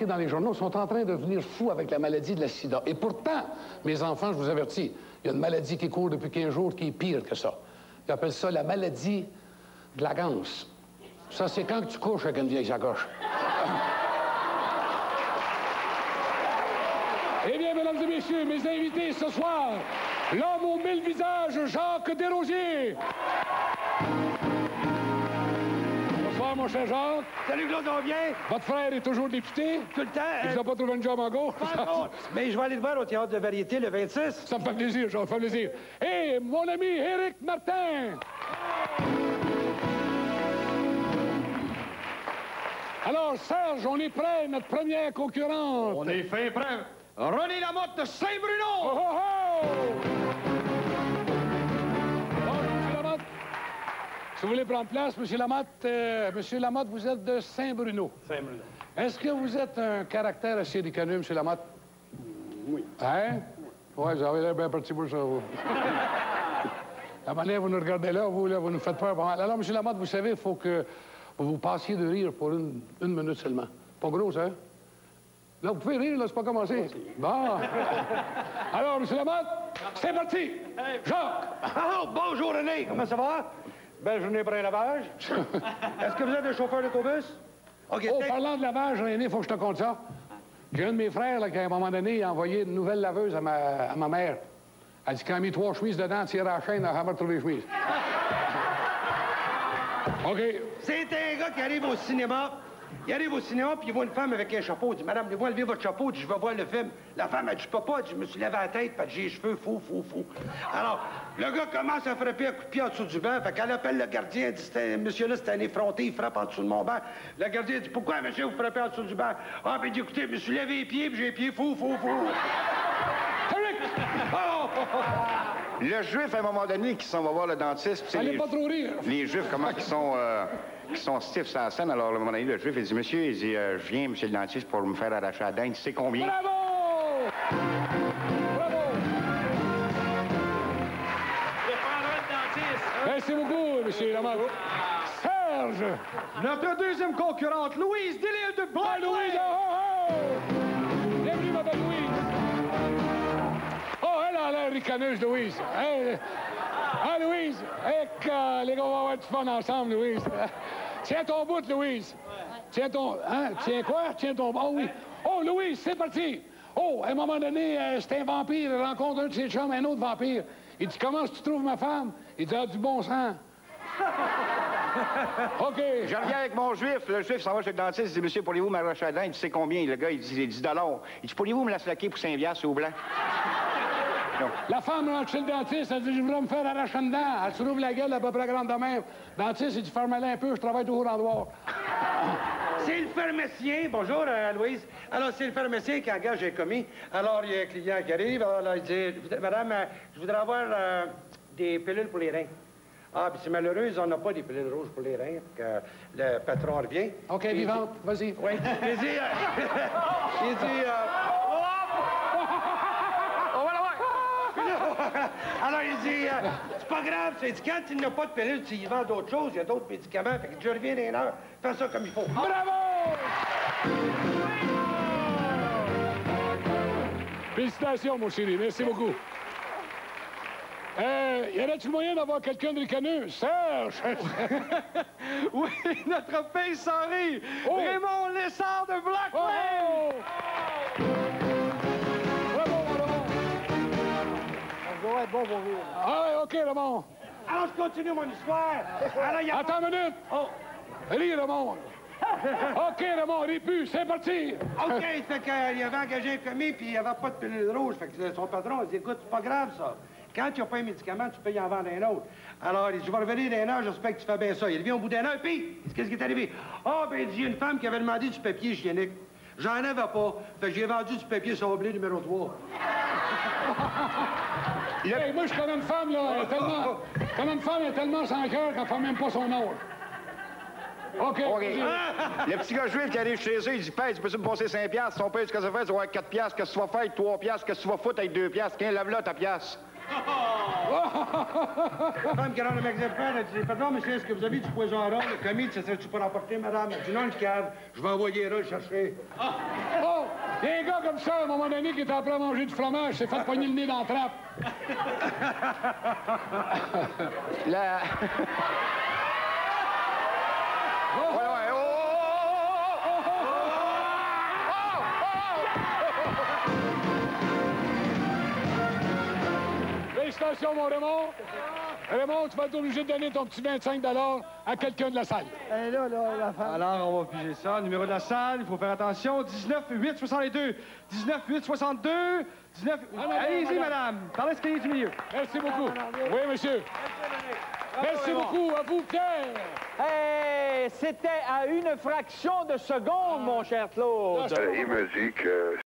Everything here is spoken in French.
remarqué dans les journaux, sont en train de devenir fous avec la maladie de la sida. Et pourtant, mes enfants, je vous avertis, il y a une maladie qui court depuis 15 jours qui est pire que ça. Ils appellent ça la maladie de la ganse. Ça, c'est quand tu couches avec une vieille sacoche. Eh bien, mesdames et messieurs, mes invités ce soir, l'homme aux 1000 visages, Jacques Desrosiers. Bonsoir, mon cher Jacques. Salut, Claude, on vient? Votre frère est toujours député? Tout le temps. Il n'a pas trouvé un job en gauche? Mais je vais aller le voir au Théâtre de Variété le 26. Ça me fait plaisir, Jacques, ça me fait plaisir. Et mon ami Éric Martin. Alors, Serge, on est prêt, notre première concurrente. On est fin prêt. René Lamotte de Saint-Bruno! Oh, oh, oh! Bon, M. Lamotte, si vous voulez prendre place, M. Lamotte, Monsieur Lamotte, vous êtes de Saint-Bruno. Saint-Bruno. Est-ce que vous êtes un caractère assez ricaneux, M. Lamotte? Oui. Hein? Oui, vous avez l'air bien parti pour ça, vous. La manière vous nous regardez là, vous nous faites peur. Bon, alors, M. Lamotte, vous savez, il faut que vous passiez de rire pour une minute seulement. Pas gros, ça, hein? Là, vous pouvez rire, là, c'est pas commencé. Bon. Alors, M. Lamotte, c'est parti. Jacques. Oh, bonjour, René. Comment ça va? Belle journée pour un lavage. Est-ce que vous êtes un chauffeur d'autobus? OK. Oh, parlant de lavage, René, il faut que je te conte ça. J'ai un de mes frères, là, qui, à un moment donné, a envoyé une nouvelle laveuse à ma mère. Elle dit qu'elle a mis 3 chemises dedans, tire à la chaîne, elle va retrouver les chemises. OK. C'est un gars qui arrive au cinéma. Il arrive au cinéma, puis il voit une femme avec un chapeau. Il dit, Madame, levez votre chapeau. Il dit, je vais voir le film. La femme, elle dit, je peux pas. Elle dit, je me suis levé la tête, puis j'ai les cheveux fous. Alors, le gars commence à frapper un coup de pied en dessous du banc. Fait qu'elle appelle le gardien. Elle dit, monsieur-là, c'est un effronté, il frappe en dessous de mon banc. Le gardien dit, pourquoi, monsieur, vous frappez en dessous du banc? Ah, puis il dit, écoutez, je me suis levé les pieds, puis j'ai les pieds fous. Oh! Le juif, à un moment donné, qui s'en va voir le dentiste... Allez pas trop rire. Les juifs, comment qui sont stiffs sur la scène. Alors, à un moment donné, le juif, il dit, monsieur, il dit, je viens, monsieur le dentiste, pour me faire arracher la dent. Il dit, c'est combien? Bravo! Bravo! Merci beaucoup, monsieur Lamotte. Serge! Notre deuxième concurrente, Louise Delisle de Ah, Louise! Oh, oh, oh! Bienvenue, ma belle Louise! Oh, elle a l'air ricaneuse, Louise. Hey, ah, Louise! Hey, les gars, on va avoir du fun ensemble, Louise. Tiens ton bout, Louise. Tiens ton... Hein? Tiens quoi? Tiens ton... Oh, oui. Oh, Louise, c'est parti. Oh, à un moment donné, c'est un vampire. Il rencontre un de ses chums, un autre vampire. Il dit, comment tu trouves ma femme? Il dit, ah, du bon sang. OK. Je reviens avec mon juif. Le juif s'en va chez le dentiste. Il dit, monsieur, pourriez-vous m'arracher la dent? Il dit, c'est combien? Le gars, il dit, 10 $. Il dit, pourriez-vous me la slacker pour 5 $, au blanc? La femme rentre chez le dentiste, elle dit, je voudrais me faire arracher une dent. Elle se rouvre la gueule à peu près grande de même. Le dentiste, il dit, ferme-la un peu, je travaille toujours en noir. C'est le pharmacien. Bonjour, Louise. Alors, c'est le pharmacien qui engage un commis. Alors, il y a un client qui arrive. Alors, là, il dit, madame, je voudrais avoir des pilules pour les reins. Ah, puis c'est malheureux, on n'a pas des pilules rouges pour les reins. Que le patron revient. OK, vivante, vas-y. Oui. Il dit, alors, il dit, c'est pas grave, c'est dit, quand il n'a pas de pilule, il vend d'autres choses, il y a d'autres médicaments, fait que je reviens dans une heure, fais ça comme il faut. Bravo! Félicitations, mon chéri, merci beaucoup. Y en a-t-il moyen d'avoir quelqu'un de ricaneux? Serge! Oui, notre pays sans rire. Oh. Raymond Lessard de Black Lane. Oh! Bravo, bravo! Ça doit être bon pour vous. Ah, OK, Raymond. Alors, je continue mon histoire. Alors, il y a... Attends une minute. Oh. Ris, Raymond. OK, Raymond, ris plus, c'est parti. OK, fait qu'il avait engagé un commis, puis il n'y avait pas de pilule rouge. Fait que son patron, il dit, écoute, c'est pas grave, ça. Quand tu n'as pas un médicament, tu peux y en vendre un autre. Alors, il dit, je vais revenir dans une heure, j'espère que tu fais bien ça. Il revient au bout d'une heure, puis, qu'est-ce qui est arrivé? Ah, ben, il dit, il y a une femme qui avait demandé du papier hygiénique. J'en avais pas. Fait que j'ai vendu du papier sablé numéro 3. Hey, moi, je connais une femme, là, elle est tellement sans cœur qu'elle ne fait même pas son âge. OK. Le petit gars juif qui arrive chez eux, il dit, pèse, tu peux-tu me passer 5 $? Son père, ce que ça fait, c'est avoir 4 $. Qu'est-ce que tu vas faire avec 3 $? Qu'est-ce que tu vas foutre avec 2 $? Tiens, lave-la ta pièce. La femme qui rentre au magasin de pain, elle dit, pardon, monsieur, est-ce que vous avez du poison à rôle? Le commis, ça serait-tu pour emporter, madame? Elle dit, non, le cave. Je vais envoyer là le chercher. Oh! Il y a un gars comme ça, à un moment donné, qui était après à manger du fromage, s'est fait pogner le nez dans la trappe. La... Ouais, ouais, Félicitations, mon Raymond. Raymond, tu vas être obligé de donner ton petit 25 $ à quelqu'un de la salle. Alors, on va piger ça. Numéro de la salle, il faut faire attention. 19 8 62. 19 8 62. 19... Allez-y, madame. Par l'escalier du milieu. Merci beaucoup. Oui, monsieur. Merci beaucoup à vous, Pierre. Hey, c'était à une fraction de seconde, mon cher Claude. Il me dit que